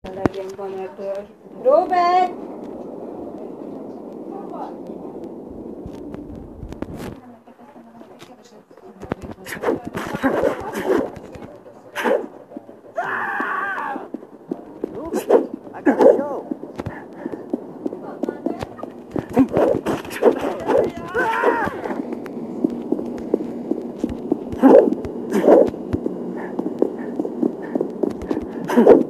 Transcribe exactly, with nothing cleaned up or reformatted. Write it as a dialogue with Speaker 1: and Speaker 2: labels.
Speaker 1: Legyen van ebből. Robert!
Speaker 2: I gotta go.
Speaker 3: Huh.